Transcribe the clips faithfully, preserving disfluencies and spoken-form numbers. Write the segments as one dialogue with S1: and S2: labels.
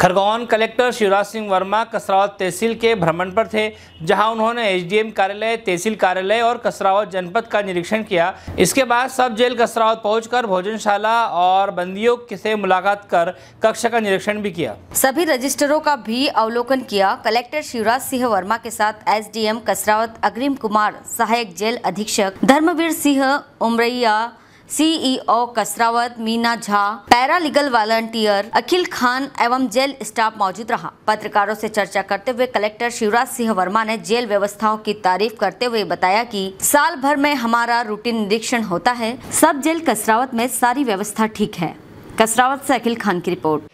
S1: Khargone collector Shivraj Singh Verma Kasrawad तहसील के भ्रमण पर थे, जहां उन्होंने एसडीएम कार्यालय, तहसील कार्यालय और कसरावत जनपद का निरीक्षण किया। इसके बाद सब जेल कसरावत पहुंचकर भोजनशाला और बंदियों से मुलाकात कर कक्ष का निरीक्षण भी किया।
S2: सभी रजिस्टरों का भी अवलोकन किया। कलेक्टर शिवराज सिंह वर्मा के साथ एसडीएम कसरावत अग्रिम कुमार, सहायक जेल अधीक्षक Dharmveer Singh Umaraiya, CEO Kasrawad Meena Jha, para legal volunteer Akhil Khan एवं जेल स्टाफ मौजूद रहा। पत्रकारों से चर्चा करते हुए कलेक्टर शिवराज सिंह वर्मा ने जेल व्यवस्थाओं की तारीफ करते हुए बताया कि साल भर में हमारा रूटीन निरीक्षण होता है। सब जेल कसरावत में सारी व्यवस्था ठीक है। कसरावत से अखिल खान की रिपोर्ट।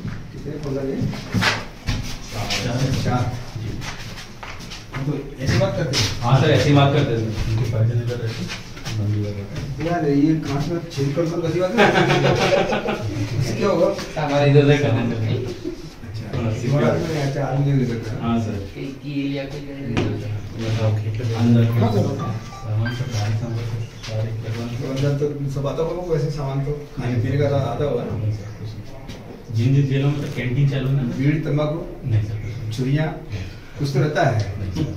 S3: ऐसी बात करते हैं?
S4: हाँ सर, ऐसी बात करते हैं।
S3: यार ये कांच में छेद कर दो, कैसी बात है? इससे क्या होगा?
S4: हमारे इधर से करना है।
S3: अच्छा, बात में अच्छा आदमी नहीं ले सकता।
S4: हाँ सर।
S5: की एरिया को
S4: अंदर
S3: हाँ सर।
S4: सामान सब गाड़ी सामान सारे करवाने।
S3: अंदर तो सब आता होगा, वैसे सामान तो खाने पीने का आता होगा ना।
S4: जिन जिन जेलों में तो कैंटीन चालू है ना।
S3: बीड़ी, तंबाकू,
S4: नहीं सर,
S3: छुरियाँ कुछ तो रहता है।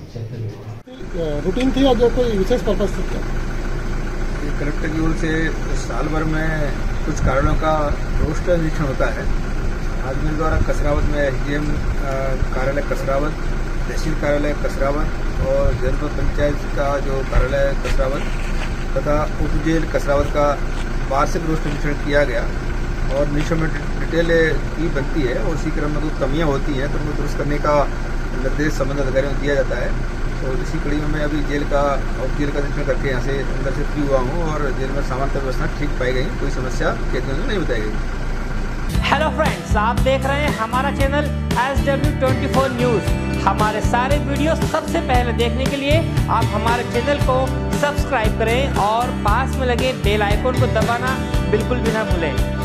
S6: रूटीन थी और जो कोई विशेष पर्पज था?
S3: कलेक्टर की ओर से साल भर में कुछ कारणों का रोस्टर निरीक्षण होता है। आज मेरे द्वारा कसरावत में एसडीएम कार्यालय कसरावत, तहसील कार्यालय कसरावत और जनपद पंचायत का जो कार्यालय कसरावत तथा उप जेल कसरावत का वार्षिक रोस्टर निरीक्षण किया गया और निरीक्षण में डिटेल की बनती है और उसी क्रम में कुछ कमियाँ होती हैं तो उनको दुरुस्त करने का निर्देश संबंधित अधिकारियों को दिया जाता है। तो इसी कड़ी में मैं अभी जेल का और जेल का निरीक्षण करके यहाँ से अंदर से फ्री हुआ हूँ और जेल में सामान की व्यवस्था ठीक पाई गई, कोई समस्या कैदियों में नहीं बताई गई।
S1: हेलो फ्रेंड्स, आप देख रहे हैं हमारा channel S W twenty four news. हमारे सारे वीडियो सबसे पहले देखने के लिए आप हमारे चैनल को सब्सक्राइब करें और पास में लगे बेल आइकन को दबाना बिल्कुल भी ना भूलें।